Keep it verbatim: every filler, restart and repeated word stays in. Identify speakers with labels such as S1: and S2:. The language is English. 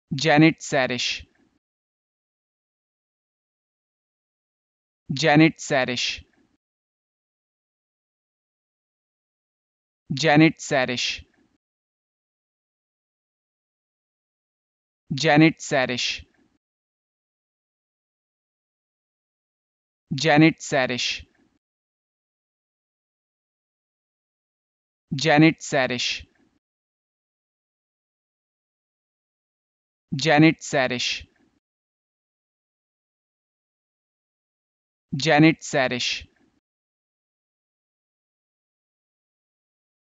S1: Janet Sarish. Janet Sarish. Janet Sarish. Janet Sarish. Janet Sarish. Janet Sarish. Janet Sarish. Janet Sarish.